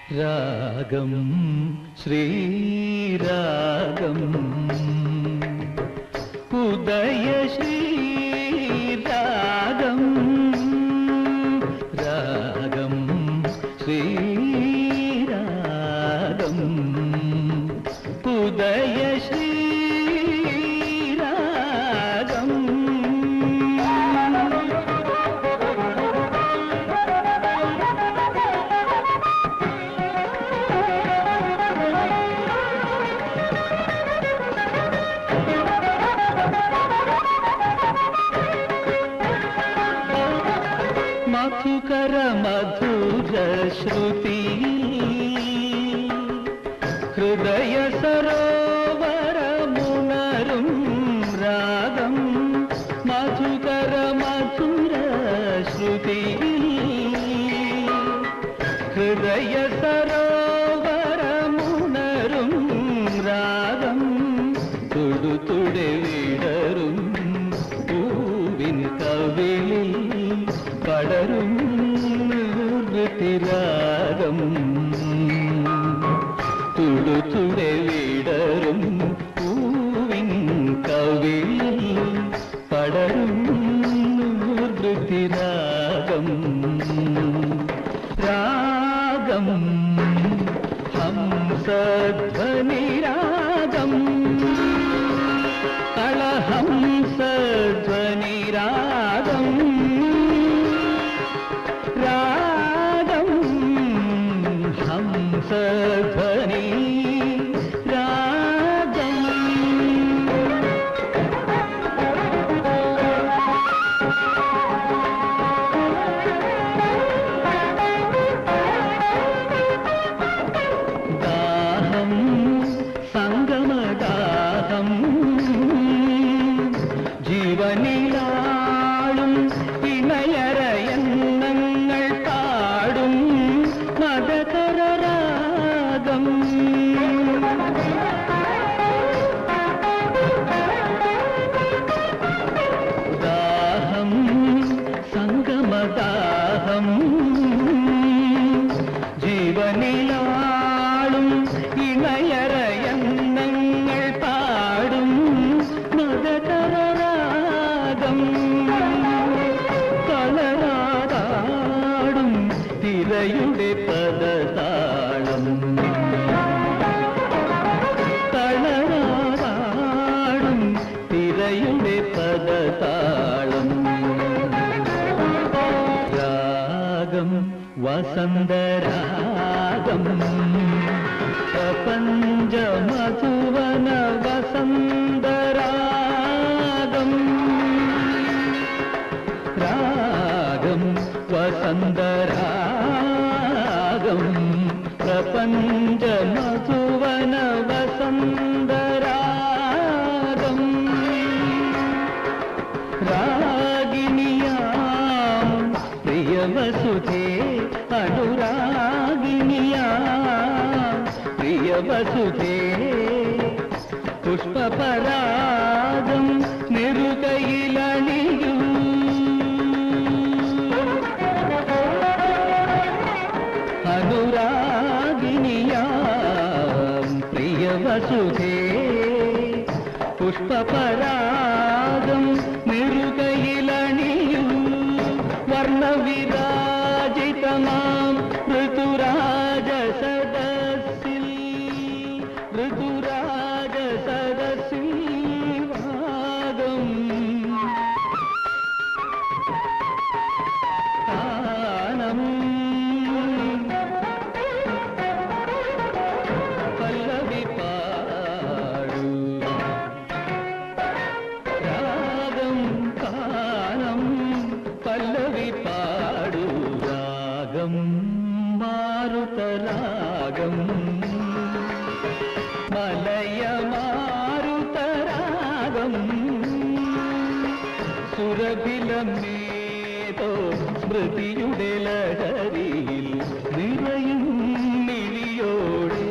രാഗം ശ്രീരാഗം ഉദയ ശ്രീരാഗം രാഗം ശ്രീരാഗം ഉദയ ശ്രീരാഗം മധുകര മധുര ശ്രുതി ഹൃദയ സരോവരമുണരും രാഗം മധുകര മധുര ശ്രുതി ഹൃദയ സരോവരമുണരും രാഗം തുടുതുടെ വിടരും പൂവിൻ കവിളിൽ പടരും ഋതിരാഗം തുടുതുടെ വിടരും പൂവിൻ കവിളിൽ പടരും ഋതിരാഗം രാഗം ഹംസധ്വനിരാഗം കളഹംസധ്വനിരാഗം രാഗം ഹംസധ്വനി രാഗം ദാഹം സംഗമദാഹം ജീവനിലാളും ഇണയരയന്നങ്ങൾ പാടും മദകരരാഗം ദാഹം സംഗമദാഹം ജീവനിലാളും ഇണയരയന്നങ്ങൾ പാടും മദകരരാഗം കളരാടാടും തിരയുടെ പദതാളം കളരാടാടും തിരയുടെ പദതാളം രാഗം വസന്തരാഗം പ്രപഞ്ച മധുവന വസന്തരാഗം രാഗം വസന്തരാഗം പ്രപഞ്ച മധുവന വസന്തരാഗം രാഗിണിയാം പ്രിയവസുധേ അനുരാഗിണിയാം പ്രിയവസുധേ പുഷ്പപരാഗം നെറുകയിലണിയൂ അനുരാഗിണിയാം പ്രിയവസുധേ പുഷ്പപരാഗം നെറുകയിലണിയൂ വർണ്ണവിരാജിതമാം ഋതുരാജ സദസ്സിൽ ഋതുരാജ സദസ്സിൽ വാഗം താനം പല്ലവി പാടൂ രാഗം താനം പല്ലവി പാടൂ രാഗം മാരുതരാഗം മലയമാരുതരാഗം സുരഭിലമേതോ സ്മൃതിയുടെ ലഹരിയിൽ നിറയും മിഴിയോടെ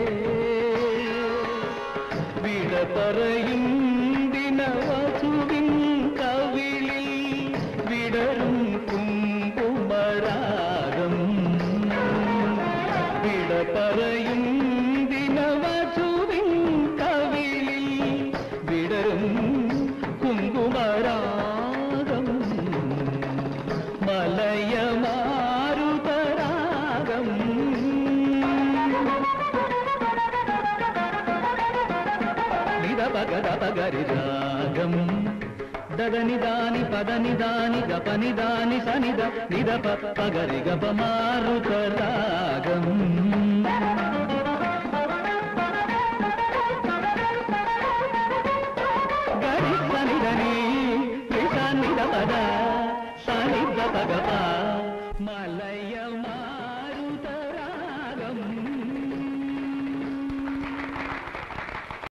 വിട പറയും ദിനവധുവിൻ കവിളിൽ വിടരും കുങ്കുമരാഗം വിട പറയും ദിനവധുവിൻ കവിളിൽ വിടരും കുങ്കുമരാഗം മലയമാരുതരാഗം నిదపగరి రాగం దదనిదాని పదనిదాని గపనిదాని సనిద నిదప పగరి గప మారుత రాగం గరి సనిదని సనిద పద సనిద పగప